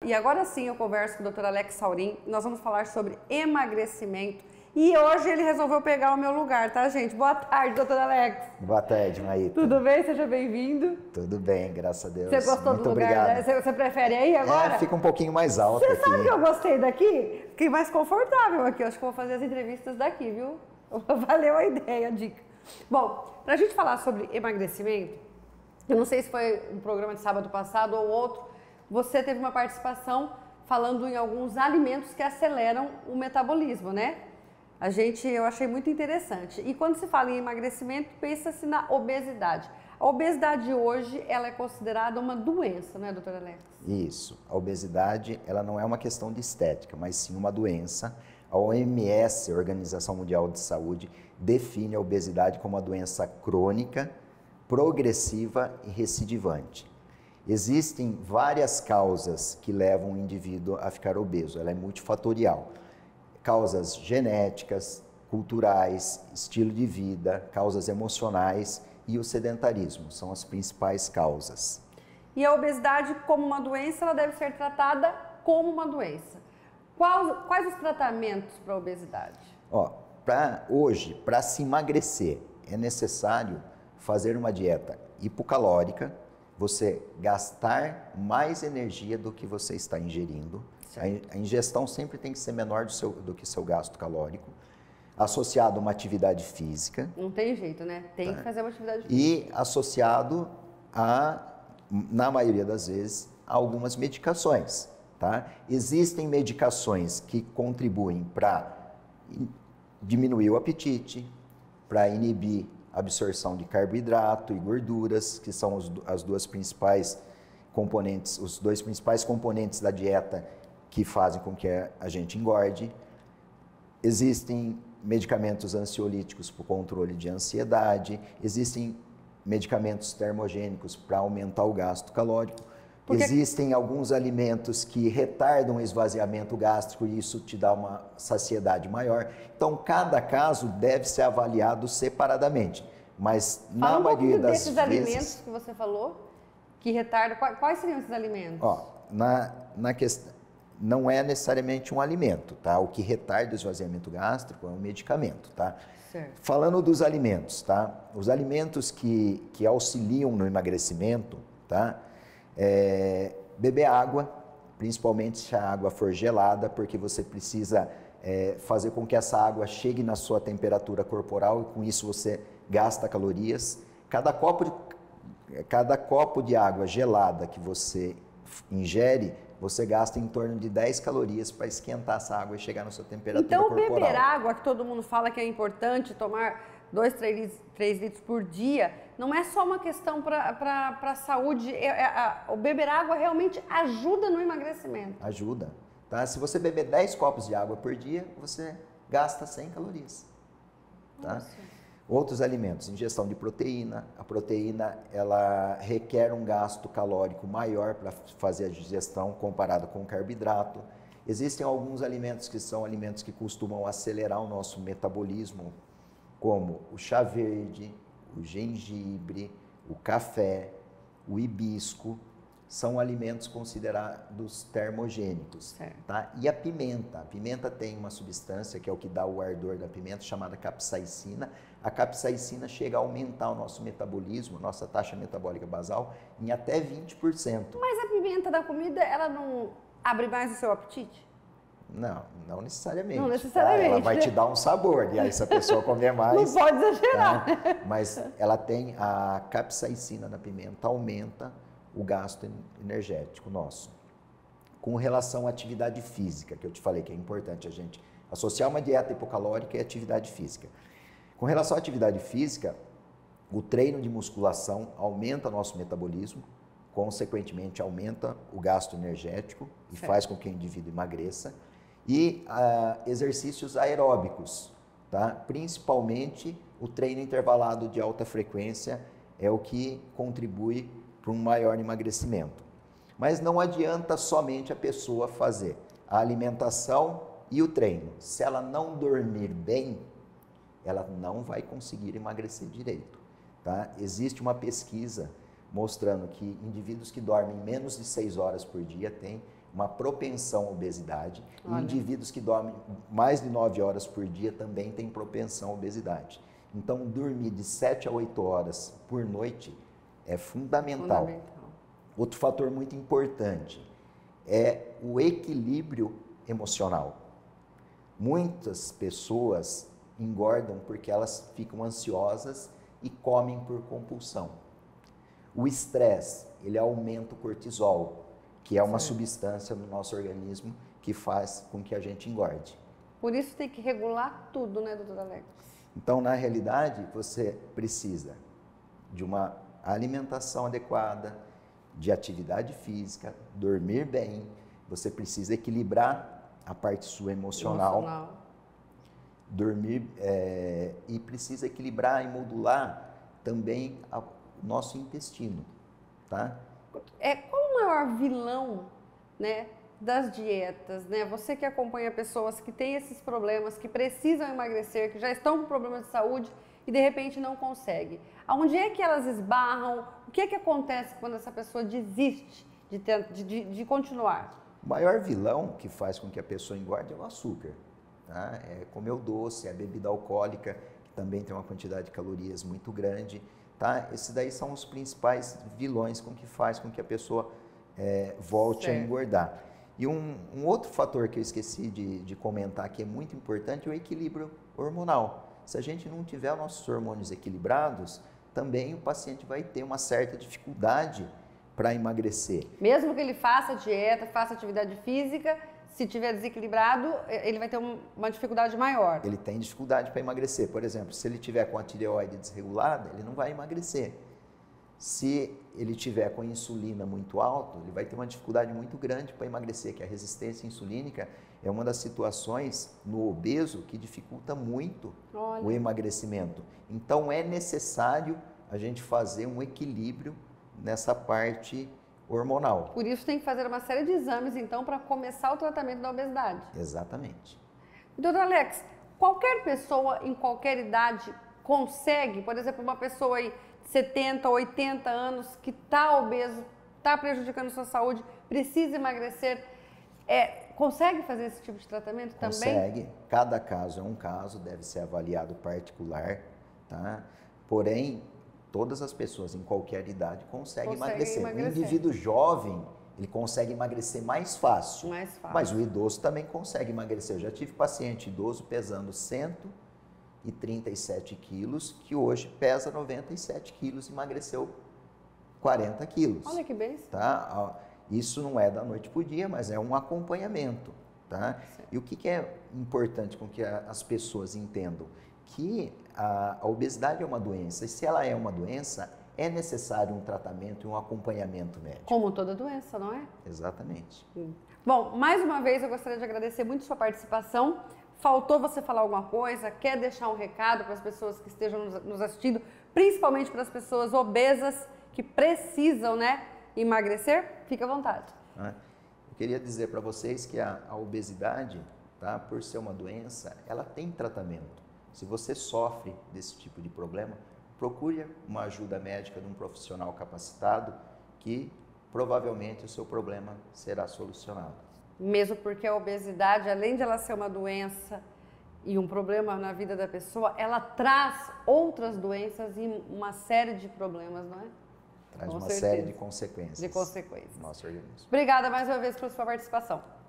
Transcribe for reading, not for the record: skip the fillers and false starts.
E agora sim eu converso com o Dr. Alex Saurin. Nós vamos falar sobre emagrecimento. E hoje ele resolveu pegar o meu lugar, tá, gente? Boa tarde, doutor Alex. Boa tarde, Maíta. Tudo bem? Seja bem-vindo. Tudo bem, graças a Deus. Você gostou Muito do lugar? obrigado. Você prefere aí agora? Fica um pouquinho mais alto Você aqui. sabe que eu gostei daqui? Fiquei mais confortável aqui. Eu acho que eu vou fazer as entrevistas daqui, viu? Valeu a ideia, a dica. Bom, pra gente falar sobre emagrecimento, eu não sei se foi um programa de sábado passado ou outro, você teve uma participação falando em alguns alimentos que aceleram o metabolismo, né? Eu achei muito interessante. E quando se fala em emagrecimento, pensa-se na obesidade. A obesidade hoje, ela é considerada uma doença, não é, doutor Alex? Isso. A obesidade, ela não é uma questão de estética, mas sim uma doença. A OMS, a Organização Mundial de Saúde, define a obesidade como uma doença crônica, progressiva e recidivante. Existem várias causas que levam o indivíduo a ficar obeso. Ela é multifatorial. Causas genéticas, culturais, estilo de vida, causas emocionais e o sedentarismo são as principais causas. E a obesidade, como uma doença, ela deve ser tratada como uma doença. Quais os tratamentos para a obesidade? Hoje, para se emagrecer, é necessário fazer uma dieta hipocalórica, você gastar mais energia do que você está ingerindo. A ingestão sempre tem que ser menor do que seu gasto calórico, associado a uma atividade física. Não tem jeito, né? Tem que fazer uma atividade física. E associado na maioria das vezes, a algumas medicações, tá? Existem medicações que contribuem para diminuir o apetite, para inibir a absorção de carboidrato e gorduras, que são as duas principais componentes, os dois principais componentes da dieta que fazem com que a gente engorde. Existem medicamentos ansiolíticos para o controle de ansiedade, existem medicamentos termogênicos para aumentar o gasto calórico, existem alguns alimentos que retardam o esvaziamento gástrico e isso te dá uma saciedade maior. Então, cada caso deve ser avaliado separadamente, mas na maioria das vezes... desses alimentos que você falou, que retardam, quais seriam esses alimentos? Na questão... Não é necessariamente um alimento, tá? O que retarda o esvaziamento gástrico é um medicamento, tá? Certo. Falando dos alimentos, tá? Os alimentos que auxiliam no emagrecimento, tá? Beber água, principalmente se a água for gelada, porque você precisa fazer com que essa água chegue na sua temperatura corporal e com isso você gasta calorias. Cada copo de água gelada que você ingere, você gasta em torno de 10 calorias para esquentar essa água e chegar na sua temperatura corporal. Então, beber água, que todo mundo fala que é importante, tomar 2, 3 litros por dia, não é só uma questão para a saúde. O beber água realmente ajuda no emagrecimento. Ajuda. Tá? Se você beber 10 copos de água por dia, você gasta 100 calorias. Tá? Nossa. Outros alimentos, ingestão de proteína. A proteína, ela requer um gasto calórico maior para fazer a digestão comparado com o carboidrato. Existem alguns alimentos que são alimentos que costumam acelerar o nosso metabolismo, como o chá verde, o gengibre, o café, o hibisco. São alimentos considerados termogênicos. Tá? E a pimenta tem uma substância que é o que dá o ardor da pimenta, chamada capsaicina. A capsaicina chega a aumentar o nosso metabolismo, nossa taxa metabólica basal, em até 20%. Mas a pimenta da comida, ela não abre mais o seu apetite? Não necessariamente. Não necessariamente. Ela vai te dar um sabor, e aí se a pessoa comer mais... Não pode exagerar. Tá? Mas ela tem a capsaicina na pimenta, aumenta o gasto energético nosso. Com relação à atividade física, que eu te falei que é importante a gente associar uma dieta hipocalórica e atividade física. Com relação à atividade física, o treino de musculação aumenta nosso metabolismo, consequentemente aumenta o gasto energético e faz com que o indivíduo emagreça. E exercícios aeróbicos, tá? Principalmente o treino intervalado de alta frequência é o que contribui para um maior emagrecimento. Mas não adianta somente a pessoa fazer a alimentação e o treino. Se ela não dormir bem, ela não vai conseguir emagrecer direito. Tá? Existe uma pesquisa mostrando que indivíduos que dormem menos de 6 horas por dia têm uma propensão à obesidade. E Olha. indivíduos que dormem mais de 9 horas por dia também têm propensão à obesidade. Então, dormir de 7 a 8 horas por noite é fundamental. Outro fator muito importante é o equilíbrio emocional. Muitas pessoas engordam porque elas ficam ansiosas e comem por compulsão. O estresse, ele aumenta o cortisol, que é uma substância no nosso organismo que faz com que a gente engorde. Por isso tem que regular tudo, né, doutor Alex? Então, na realidade, você precisa de uma alimentação adequada, de atividade física, dormir bem, você precisa equilibrar a parte sua emocional. Dormir e precisa equilibrar e modular também o nosso intestino, tá? Qual o maior vilão, né, das dietas, né? Você que acompanha pessoas que têm esses problemas, que precisam emagrecer, que já estão com problemas de saúde e de repente não conseguem. Aonde é que elas esbarram? O que é que acontece quando essa pessoa desiste de continuar? O maior vilão que faz com que a pessoa engorde é o açúcar. Tá? É comer o doce, a bebida alcoólica, que também tem uma quantidade de calorias muito grande. Tá? Esses daí são os principais vilões que faz com que a pessoa volte a engordar. E um outro fator que eu esqueci de comentar que é muito importante é o equilíbrio hormonal. Se a gente não tiver os nossos hormônios equilibrados, também o paciente vai ter uma certa dificuldade para emagrecer. Mesmo que ele faça dieta, faça atividade física, se tiver desequilibrado, ele vai ter uma dificuldade maior. Ele tem dificuldade para emagrecer. Por exemplo, se ele tiver com a tireoide desregulada, ele não vai emagrecer. Se ele tiver com a insulina muito alta, ele vai ter uma dificuldade muito grande para emagrecer, que a resistência insulínica é uma das situações no obeso que dificulta muito o emagrecimento. Então é necessário a gente fazer um equilíbrio nessa parte hormonal. Por isso tem que fazer uma série de exames, então, para começar o tratamento da obesidade. Exatamente. Doutor Alex, qualquer pessoa em qualquer idade consegue, por exemplo, uma pessoa aí de 70, 80 anos que está obeso, está prejudicando sua saúde, precisa emagrecer, consegue fazer esse tipo de tratamento também? Consegue. Cada caso é um caso, deve ser avaliado particular, tá? Porém, todas as pessoas em qualquer idade conseguem emagrecer. O indivíduo jovem, ele consegue emagrecer mais fácil. Mas o idoso também consegue emagrecer. Eu já tive paciente idoso pesando 137 quilos, que hoje pesa 97 quilos e emagreceu 40 quilos. Olha que bem. Tá? Isso não é da noite para o dia, mas é um acompanhamento. Tá? E o que é importante com que as pessoas entendam? Que a obesidade é uma doença, e se ela é uma doença, é necessário um tratamento e um acompanhamento médico. Como toda doença, não é? Exatamente. Bom, mais uma vez eu gostaria de agradecer muito sua participação. Faltou você falar alguma coisa? Quer deixar um recado para as pessoas que estejam nos assistindo, principalmente para as pessoas obesas que precisam, né, emagrecer? Fique à vontade. Eu queria dizer para vocês que a obesidade, tá, por ser uma doença, ela tem tratamento. Se você sofre desse tipo de problema, procure uma ajuda médica de um profissional capacitado que provavelmente o seu problema será solucionado. Mesmo porque a obesidade, além de ela ser uma doença e um problema na vida da pessoa, ela traz outras doenças e uma série de problemas, não é? Traz uma série de consequências. De consequências. No nosso organismo. Obrigada mais uma vez pela sua participação.